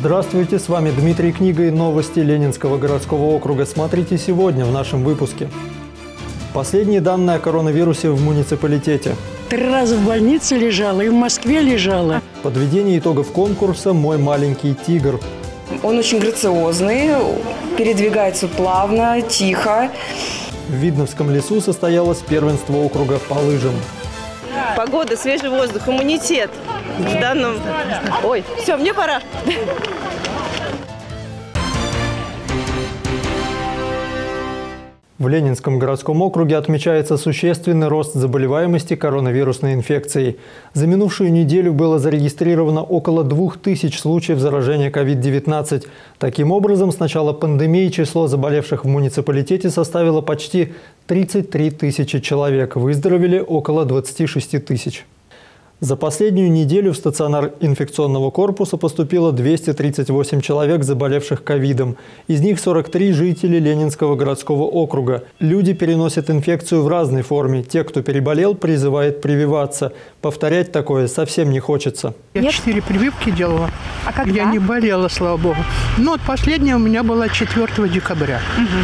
Здравствуйте, с вами Дмитрий Книга и новости Ленинского городского округа. Смотрите сегодня в нашем выпуске. Последние данные о коронавирусе в муниципалитете. 3 раза в больнице лежала и в Москве лежала. Подведение итогов конкурса «Мой маленький тигр». Он очень грациозный, передвигается плавно, тихо. В Видновском лесу состоялось первенство округа по лыжам. Погода, свежий воздух, иммунитет. В данном... Ой, все, мне пора. В Ленинском городском округе отмечается существенный рост заболеваемости коронавирусной инфекцией. За минувшую неделю было зарегистрировано около 2000 случаев заражения COVID-19. Таким образом, с начала пандемии число заболевших в муниципалитете составило почти 33 тысячи человек. Выздоровели около 26 тысяч. За последнюю неделю в стационар инфекционного корпуса поступило 238 человек, заболевших ковидом. Из них 43 жители Ленинского городского округа. Люди переносят инфекцию в разной форме. Те, кто переболел, призывает прививаться. Повторять такое совсем не хочется. Я 4 прививки делала. А когда? Я не болела, слава богу. Но вот последняя у меня была 4 декабря.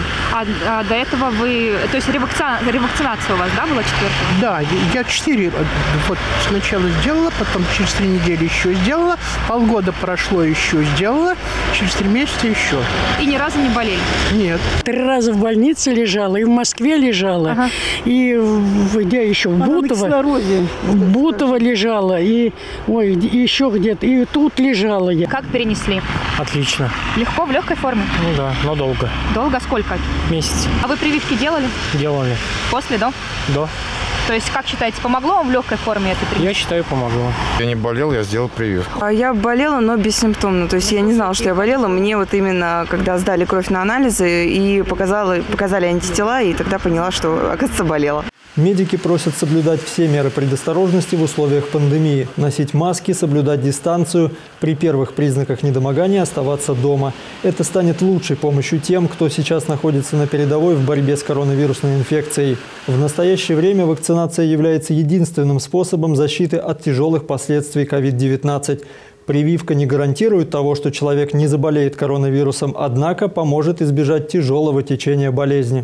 А до этого вы... То есть ревакцинация у вас, да, была 4-го? Да, я 4 вот сначала сделала, потом через 3 недели еще сделала, полгода прошло, еще сделала, через 3 месяца еще. И ни разу не болели? Нет. 3 раза в больнице лежала и в Москве лежала. И где еще? В Бутово. В Бутово лежала. И еще где-то. И тут лежала я. Как перенесли? Отлично. Легко, в легкой форме? Ну да, но долго. Долго? Сколько? Месяц. А вы прививки делали? Делали. После, да? Да. То есть, как считаете, помогло вам в легкой форме этой прививки? Я считаю, помогло. Я не болел, я сделал прививку. Я болела, но бессимптомно. То есть я не знала, что я болела. Мне вот именно, когда сдали кровь на анализы и показали антитела, и тогда поняла, что, оказывается, болела. Медики просят соблюдать все меры предосторожности в условиях пандемии. Носить маски, соблюдать дистанцию, при первых признаках недомогания оставаться дома. Это станет лучшей помощью тем, кто сейчас находится на передовой в борьбе с коронавирусной инфекцией. В настоящее время вакцинация является единственным способом защиты от тяжелых последствий COVID-19. Прививка не гарантирует того, что человек не заболеет коронавирусом, однако поможет избежать тяжелого течения болезни.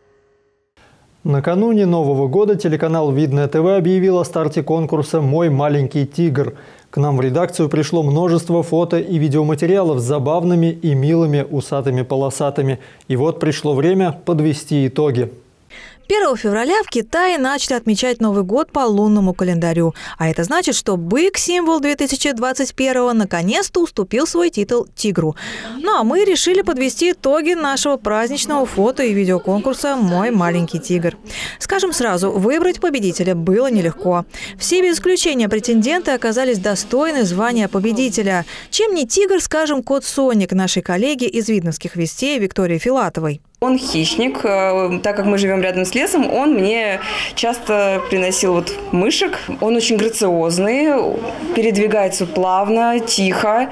Накануне Нового года телеканал Видное ТВ объявил о старте конкурса «Мой маленький тигр». К нам в редакцию пришло множество фото и видеоматериалов с забавными и милыми усатыми полосатыми. И вот пришло время подвести итоги. 1 февраля в Китае начали отмечать Новый год по лунному календарю. А это значит, что бык, символ 2021-го, наконец-то уступил свой титул тигру. Ну а мы решили подвести итоги нашего праздничного фото- и видеоконкурса «Мой маленький тигр». Скажем сразу, выбрать победителя было нелегко. Все без исключения претенденты оказались достойны звания победителя. Чем не тигр, скажем, кот Соник нашей коллеги из Видновских вестей Виктории Филатовой. Он хищник. Так как мы живем рядом с лесом, он мне часто приносил мышек. Он очень грациозный, передвигается плавно, тихо.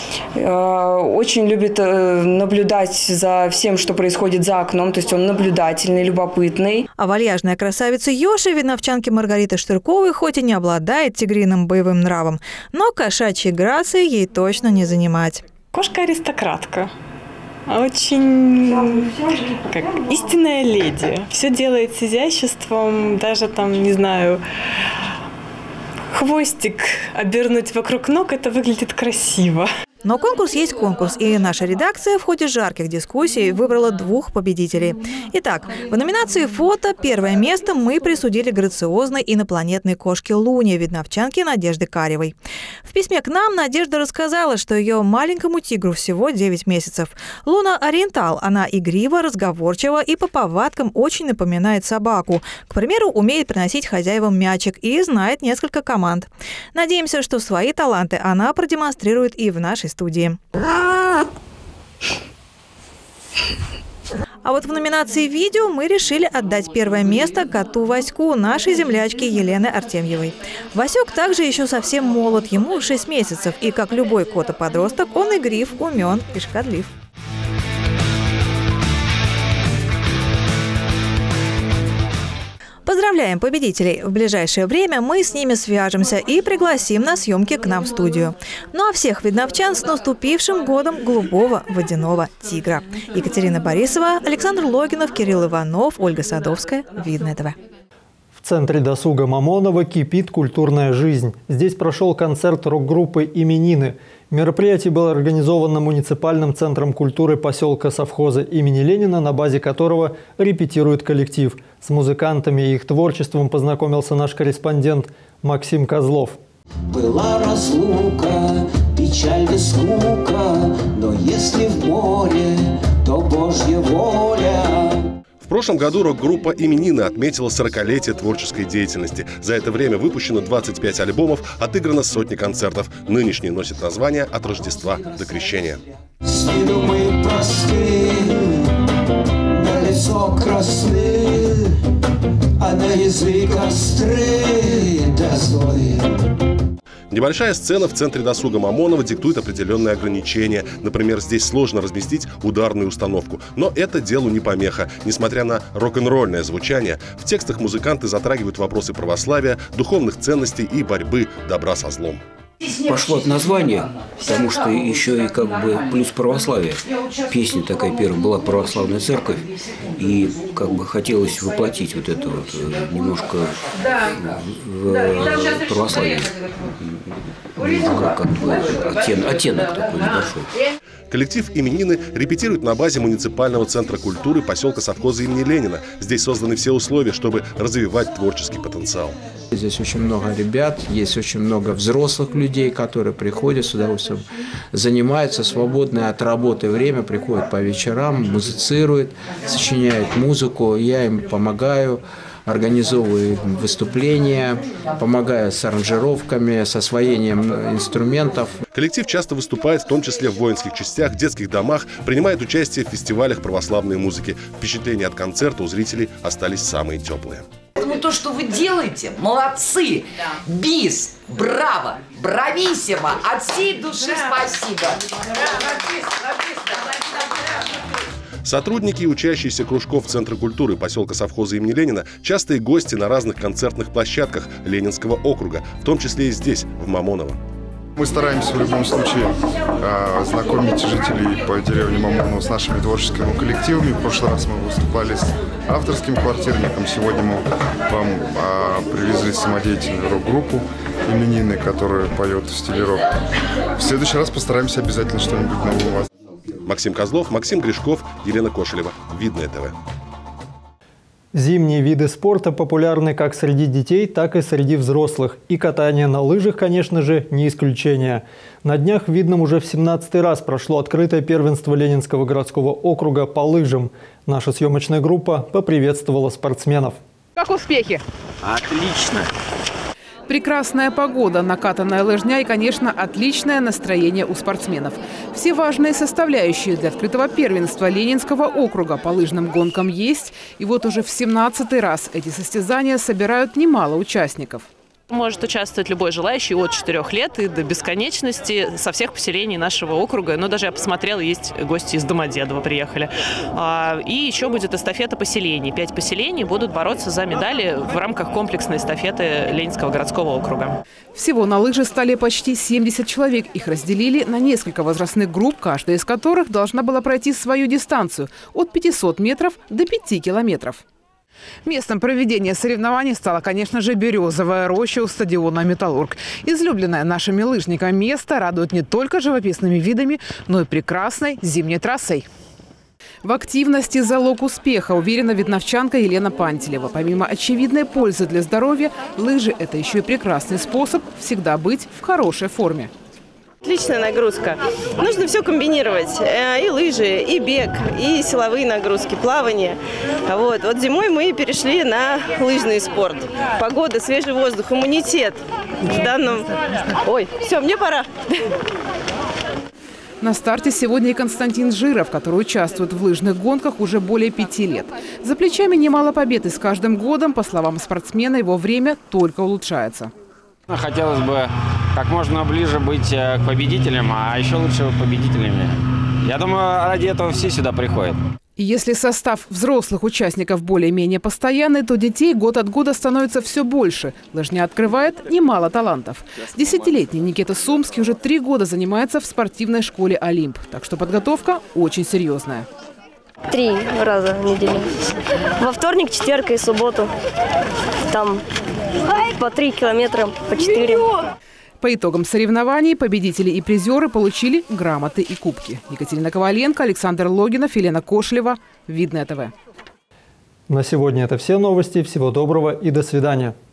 Очень любит наблюдать за всем, что происходит за окном. То есть он наблюдательный, любопытный. А вальяжная красавица Йоши, видновчанки Маргариты Штырковой, хоть и не обладает тигриным боевым нравом, но кошачьей грацией ей точно не занимать. Кошка-аристократка. Очень как истинная леди. Все делает с изяществом, даже не знаю, хвостик обернуть вокруг ног, это выглядит красиво. Но конкурс есть конкурс, и наша редакция в ходе жарких дискуссий выбрала 2 победителей. Итак, в номинации «Фото» первое место мы присудили грациозной инопланетной кошке Луне, видновчанке Надежды Каревой. В письме к нам Надежда рассказала, что ее маленькому тигру всего 9 месяцев. Луна ориентал, она игрива, разговорчива и по повадкам очень напоминает собаку. К примеру, умеет приносить хозяевам мячик и знает несколько команд. Надеемся, что свои таланты она продемонстрирует и в нашей студии. А вот в номинации «Видео» мы решили отдать первое место коту Ваську, нашей землячке Елены Артемьевой. Васек также еще совсем молод, ему 6 месяцев, и как любой кот-подросток, он игрив, умен и шкодлив. Поздравляем победителей! В ближайшее время мы с ними свяжемся и пригласим на съемки к нам в студию. Ну а всех видновчан с наступившим годом голубого водяного тигра. Екатерина Борисова, Александр Логинов, Кирилл Иванов, Ольга Садовская. Видное ТВ. В центре досуга Мамоново кипит культурная жизнь. Здесь прошел концерт рок-группы «Именины». Мероприятие было организовано муниципальным центром культуры поселка совхоза имени Ленина, на базе которого репетирует коллектив. С музыкантами и их творчеством познакомился наш корреспондент Максим Козлов. Была разлука, печаль да скука, но если в море, то Божья воля. В прошлом году рок-группа «Именины» отметила 40-летие творческой деятельности. За это время выпущено 25 альбомов, отыграно сотни концертов. Нынешний носит название «От Рождества до Крещения». С виду мы просты, на лицо красны, а на язык остры да злые. Небольшая сцена в центре досуга Мамоново диктует определенные ограничения. Например, здесь сложно разместить ударную установку. Но это делу не помеха. Несмотря на рок-н-ролльное звучание, в текстах музыканты затрагивают вопросы православия, духовных ценностей и борьбы добра со злом. Пошло от названия, потому что еще и как бы плюс православие. Песня такая первая была «Православная церковь», и как бы хотелось воплотить вот это вот немножко в православие. Как бы оттенок такой небольшой. Коллектив «Именины» репетирует на базе муниципального центра культуры поселка совхоза имени Ленина. Здесь созданы все условия, чтобы развивать творческий потенциал. Здесь очень много ребят, есть очень много взрослых людей, которые приходят с удовольствием, занимаются свободное от работы время, приходят по вечерам, музицируют, сочиняют музыку, я им помогаю. Организовываю выступления, помогаю с аранжировками, с освоением инструментов. Коллектив часто выступает в том числе в воинских частях, детских домах, принимает участие в фестивалях православной музыки. Впечатления от концерта у зрителей остались самые теплые. Поэтому то, что вы делаете, молодцы, бис, браво, брависсимо, от всей души спасибо. Сотрудники и учащиеся кружков Центра культуры поселка совхоза имени Ленина – частые гости на разных концертных площадках Ленинского округа, в том числе и здесь, в Мамоново. Мы стараемся в любом случае знакомить жителей по деревне Мамоново с нашими творческими коллективами. В прошлый раз мы выступали с авторским квартирником. Сегодня мы вам привезли самодеятельную рок-группу «Именины», которая поет в стиле рок. В следующий раз постараемся обязательно что-нибудь новое у вас. Максим Козлов, Максим Гришков, Елена Кошелева. Видное ТВ. Зимние виды спорта популярны как среди детей, так и среди взрослых. И катание на лыжах, конечно же, не исключение. На днях в Видном уже в 17-й раз прошло открытое первенство Ленинского городского округа по лыжам. Наша съемочная группа поприветствовала спортсменов. Как успехи? Отлично. Прекрасная погода, накатанная лыжня и, конечно, отличное настроение у спортсменов. Все важные составляющие для открытого первенства Ленинского округа по лыжным гонкам есть. И вот уже в 17-й раз эти состязания собирают немало участников. Может участвовать любой желающий от 4 лет и до бесконечности со всех поселений нашего округа. Но даже я посмотрела, есть гости из Домодедова приехали. И еще будет эстафета поселений. 5 поселений будут бороться за медали в рамках комплексной эстафеты Ленинского городского округа. Всего на лыжи стали почти 70 человек. Их разделили на несколько возрастных групп, каждая из которых должна была пройти свою дистанцию от 500 метров до 5 километров. Местом проведения соревнований стала, конечно же, Березовая роща у стадиона «Металлург». Излюбленное нашими лыжниками место радует не только живописными видами, но и прекрасной зимней трассой. В активности залог успеха, уверена видновчанка Елена Пантелева. Помимо очевидной пользы для здоровья, лыжи – это еще и прекрасный способ всегда быть в хорошей форме. Отличная нагрузка. Нужно все комбинировать. И лыжи, и бег, и силовые нагрузки, плавание. Вот зимой мы перешли на лыжный спорт. Погода, свежий воздух, иммунитет. В данном... Ой, все, мне пора. На старте сегодня и Константин Жиров, который участвует в лыжных гонках уже более 5 лет. За плечами немало побед, и с каждым годом, по словам спортсмена, его время только улучшается. Хотелось бы как можно ближе быть к победителям, а еще лучше победителями. Я думаю, ради этого все сюда приходят. И если состав взрослых участников более-менее постоянный, то детей год от года становится все больше. Лыжня открывает немало талантов. 10-летний Никита Сумский уже 3 года занимается в спортивной школе «Олимп». Так что подготовка очень серьезная. 3 раза в неделю. Во вторник, четверг и субботу. Там по 3 километра, по 4. По итогам соревнований победители и призеры получили грамоты и кубки. Екатерина Коваленко, Александр Логинов, Елена Кошлева. Видное ТВ. На сегодня это все новости. Всего доброго и до свидания.